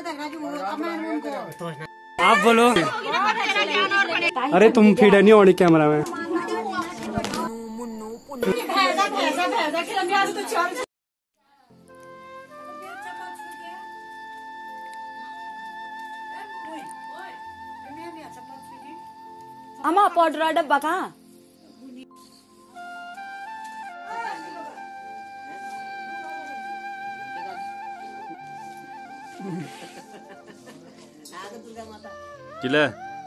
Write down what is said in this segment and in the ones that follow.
आप बोलो। अरे तुम फीड नहीं होनी कैमरा में। अम्मा पाउडर डब्बा कहाँ? किले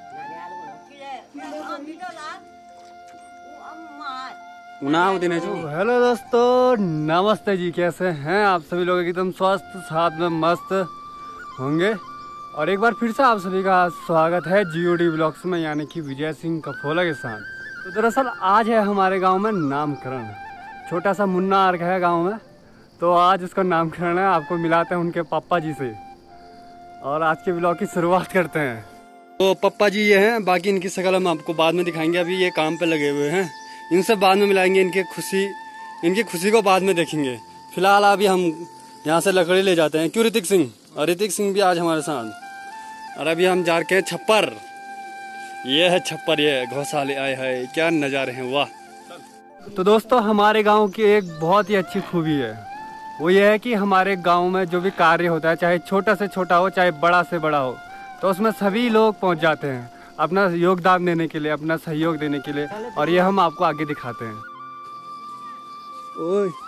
हेलो दोस्तों, नमस्ते जी। कैसे हैं आप सभी लोग? एकदम स्वस्थ साथ में मस्त होंगे। और एक बार फिर से आप सभी का स्वागत है जीओडी ब्लॉग्स में, यानी कि विजय सिंह कफोला के साथ। तो दरअसल आज है हमारे गांव में नामकरण। छोटा सा मुन्ना आ रखा है गांव में, तो आज उसका नामकरण है। आपको मिलाते हैं उनके पापा जी से और आज के ब्लॉग की शुरुआत करते हैं। तो पापा जी ये हैं, बाकी इनकी शक्ल हम आपको बाद में दिखाएंगे। अभी ये काम पे लगे हुए हैं, इनसे बाद में मिलाएंगे। इनकी खुशी को बाद में देखेंगे। फिलहाल अभी हम यहाँ से लकड़ी ले जाते हैं। क्यों ऋतिक सिंह? और ऋतिक सिंह भी आज हमारे साथ। और अभी हम जा रहे हैं छप्पर। ये है छप्पर, ये घोसाले आए हैं, क्या नज़ारे हैं, वाह। तो दोस्तों, हमारे गांव की एक बहुत ही अच्छी खूबी है, वो ये है कि हमारे गांव में जो भी कार्य होता है, चाहे छोटा से छोटा हो चाहे बड़ा से बड़ा हो, तो उसमें सभी लोग पहुंच जाते हैं अपना योगदान देने के लिए, अपना सहयोग देने के लिए। और ये हम आपको आगे दिखाते हैं। ओए,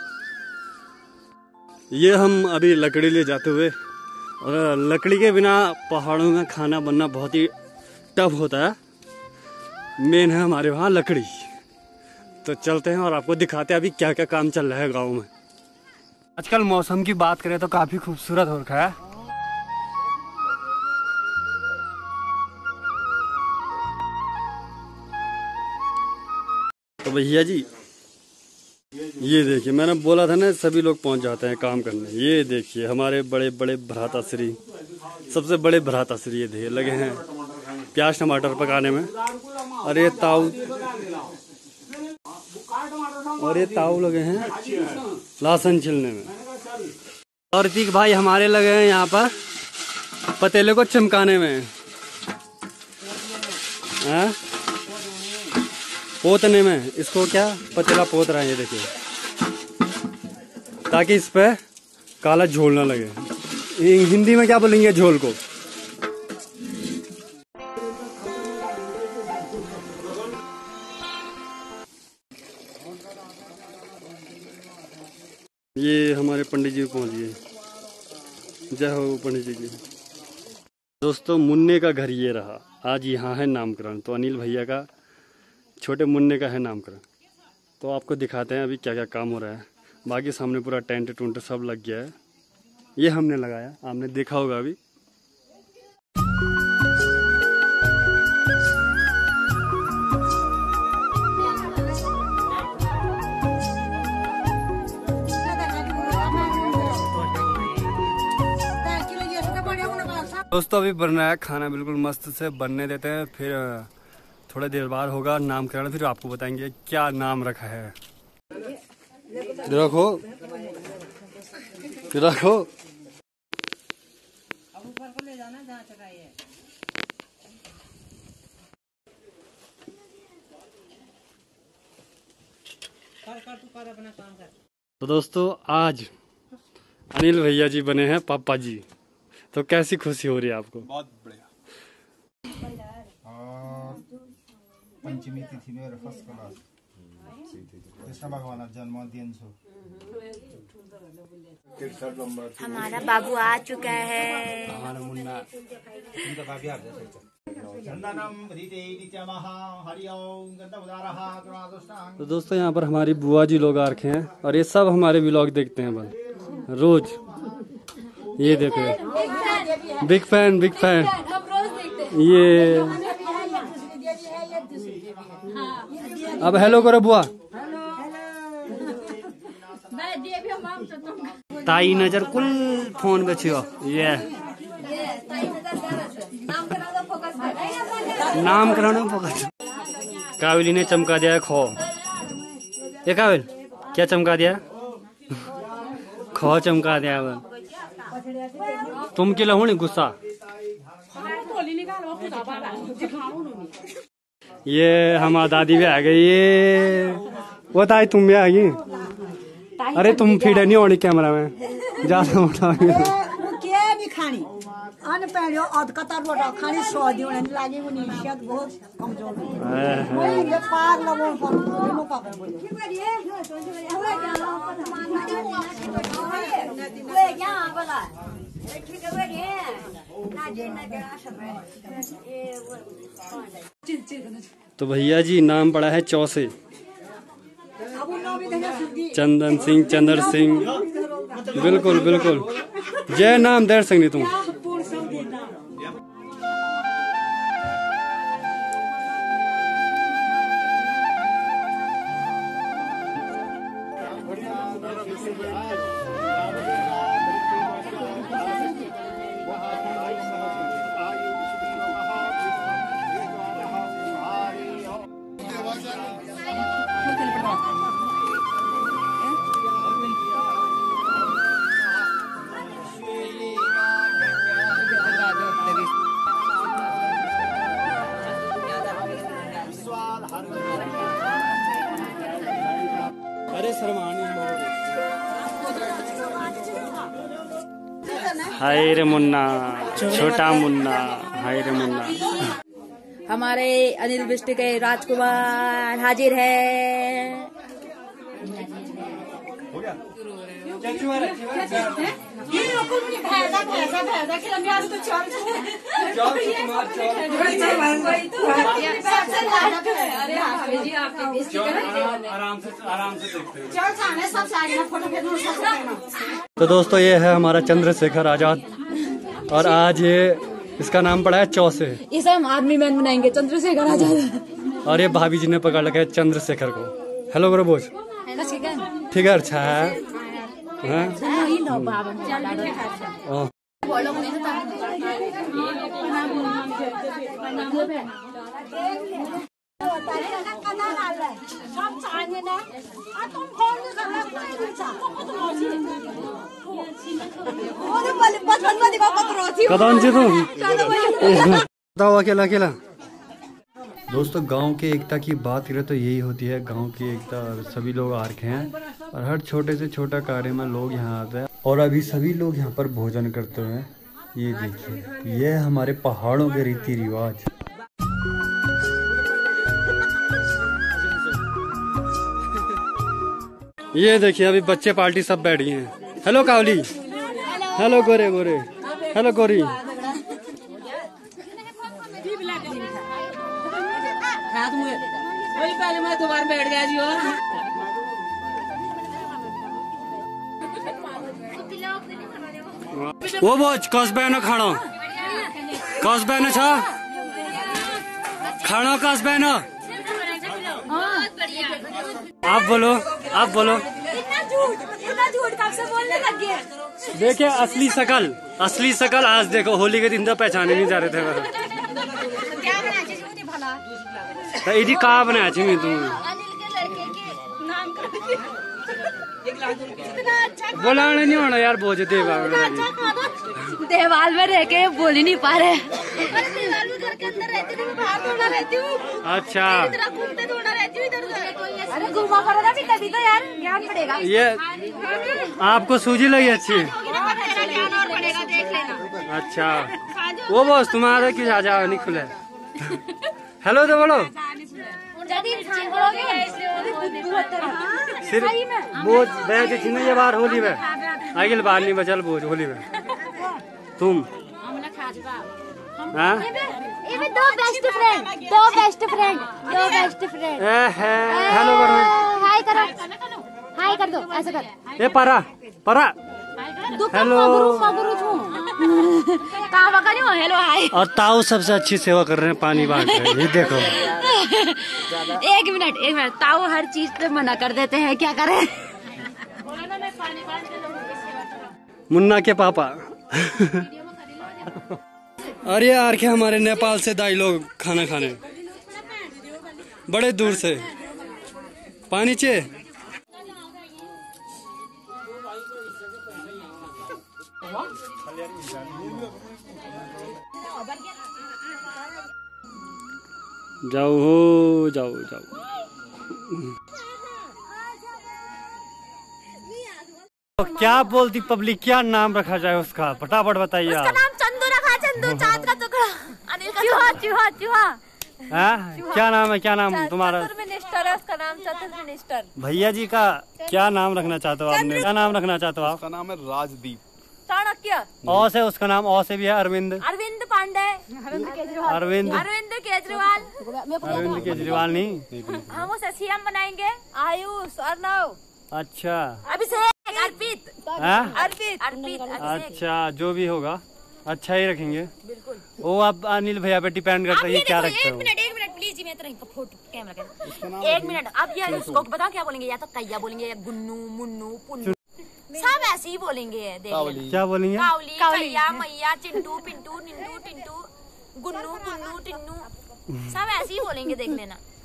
ये हम अभी लकड़ी ले जाते हुए, और लकड़ी के बिना पहाड़ों में खाना बनना बहुत ही टफ होता है। मेन है हमारे वहाँ लकड़ी। तो चलते हैं और आपको दिखाते हैं अभी क्या क्या काम चल रहा है गाँव में। आजकल मौसम की बात करें तो काफी खूबसूरत हो रखा है। तो भैया जी, ये देखिए, मैंने बोला था ना सभी लोग पहुंच जाते हैं काम करने। ये देखिए हमारे बड़े बड़े भ्राताश्री, सबसे बड़े भ्राताश्री ये देखिए लगे हैं प्याज टमाटर पकाने में। और ये ताऊ लगे हैं लहसुन छिलने में। और ऋतिक भाई हमारे लगे हैं यहाँ पर पतीले को चमकाने में, पोतने में। इसको क्या पतीला पोत रहा है, ये देखिए, ताकि इस पे काला झोल ना लगे। हिंदी में क्या बोलेंगे झोल को? ये हमारे पंडित जी पहुंच गए। जय हो पंडित जी की। दोस्तों, मुन्ने का घर ये रहा। आज यहाँ है नामकरण। तो अनिल भैया का छोटे मुन्ने का है नामकरण। तो आपको दिखाते हैं अभी क्या क्या काम हो रहा है। बाकी सामने पूरा टेंट टूंट सब लग गया है। ये हमने लगाया, आपने देखा होगा अभी। दोस्तों, अभी बन रहा है खाना, बिल्कुल मस्त से बनने देते हैं। फिर थोड़ा देर बाद होगा नामकरण, फिर आपको बताएंगे क्या नाम रखा है। रखो रखो। तो दोस्तों, आज अनिल भैया जी बने हैं पापा जी। तो कैसी खुशी हो रही है आपको? बहुत बढ़िया। पंचमी तिथि में फर्स्ट क्लास कृष्ण भगवान जन्मदिन छो। हमारा बाबू आ चुका है। हमारा मुन्ना। तो दोस्तों, यहाँ पर हमारी बुआ जी लोग आ रखे हैं और ये सब हमारे व्लॉग देखते हैं बस रोज। ये देखो, बिग फैन बिग फैन। ये अब हेलो करो बुआ। ताई नजर कुल फोन पे छियो। ये नामकरण फोकस। काविली ने चमका दिया है खो। ये काविल क्या चमका दिया? खो चमका दिया। तुम किलो हूँ गुस्सा। ये हमारा दादी भी आ गई। ये वो ताई तुम भी आ गई। अरे तुम फीड नहीं होनी कैमरा में ज्यादा मोटा खानी अन पहले अध कतर रोटा खानी स्वादी होने लगी वो निशियत बहुत कमजोर है ये पार लगो पर नो पापा बोले वे यहां बोला ठीक है वे ना जे ना जरा सब ये तो भैया जी नाम पड़ा है चौसे। चंदन सिंह, चंद्र सिंह, बिल्कुल बिल्कुल जय नाम देर सिंह तुम। अरे हाय रे मुन्ना, छोटा मुन्ना, हाय रे मुन्ना। हमारे अनिल बिष्ट के राजकुमार हाजिर है। तो दोस्तों ये है हमारा चंद्रशेखर आजाद और आज ये इसका नाम पड़ा है चौसे। इसे हम आर्मी मैन बनाएंगे चंद्रशेखर आजाद। और ये भाभी जी ने पकड़ रखा है चंद्रशेखर को। हेलो करो बोझ। ठीक है अच्छा है। कदम जी तुम बताओ अकेला अकेला। दोस्तों गांव के एकता की बात करें तो यही होती है गांव की एकता। और सभी लोग आ रखे हैं और हर छोटे से छोटा कार्य में लोग यहाँ आते हैं और अभी सभी लोग यहाँ पर भोजन करते हैं। ये देखिए ये हमारे पहाड़ों के रीति रिवाज। ये देखिए अभी बच्चे पार्टी सब बैठी हैं। हेलो कावली, हेलो गोरे गोरे, हेलो गोरी। पहले मैं दोबारा बैठ गया जी। वो बोझ कस बहन खाना कस बहन छा खाना कस बहन। आप बोलो आप बोलो। इतना झूठ कब से बोलने लग गए। देखिए असली शकल आज देखो। होली के दिन तो पहचाने नहीं जा रहे थे। तो इधी कहा बनाया छी तुम बोला नहीं होना यार बोझ देवाल में रह के बोल ही नहीं पा रहे। देवाल में घर के अंदर रहती हूँ, बाहर थोड़ा रहती हूँ। अच्छा घूमते थोड़ा रहती हूँ इधर। अरे घूमा करो ना भी तभी तो यार ज्ञान पड़ेगा। ये आपको सूजी लगी अच्छी। देख लेना। अच्छा वो बॉस तुम्हारा क्यों जा नहीं खुले। हेलो तो बोलो। सिर्फ बोझ बैठ छिने ये बार होली में आगे बाहर नहीं बचल बोझ होली में तुम। हाँ दो बेस्ट फ्रेंड हेलो हाय करो, हाय कर दो ऐसे कर। ए परा हेलो हेलो हाय। और ताऊ सबसे अच्छी सेवा कर रहे हैं, पानी बांट रहे हैं। ये देखो एक मिनट ताऊ हर चीज पे मना कर देते हैं, क्या करें। मुन्ना के पापा। और ये आर के हमारे नेपाल से दाई लोग खाना खाने बड़े दूर से। पानी चे जाओ हो जाओ जाओ। तो क्या बोलती पब्लिक, क्या नाम रखा जाए उसका, फटाफट बताइए आप। नाम चंदू रखा, चंदू चाँद का टुकड़ा, अनिल का चूहा चूहा चूहा। क्या नाम है, क्या नाम तुम्हारा? मिनिस्टर है उसका नाम, चतुर मिनिस्टर। भैया जी का क्या नाम रखना चाहते हो आपने, क्या नाम रखना चाहते हो आप? उसका नाम है राजदीप। चाणक्य। औ से उसका नाम, औ से भी है अरविंद। अरविंद पांडे। अरविंद केजरीवाल केजरीवाल नहीं, हम उसे सीएम बनाएंगे। आयुष, अर्नव, अच्छा अभिषेक, अर्पित, हाँ? अर्पित, अभिषेक। अच्छा जो भी होगा अच्छा ही रखेंगे। बिल्कुल। वो आप अनिल भैया पे डिपेंड करता है क्या रखते हो। एक मिनट प्लीज, मैं तेरा फोटो कैमरा कर। एक मिनट, अब ये इसको बताओ क्या बोलेंगे, या तो कैया बोलेंगे या गुन्नू मुन्नू पुन्नू, सब ऐसे ही बोलेंगे। देख लेना। क्या बोलेंगे? कावली, कैया, मैया, चिंटू, पिंटू, निंटू, टिंटू, गुन्नू, पुन्नू, टिन्नू, सब ऐसे ही बोलेंगे, देख लेना।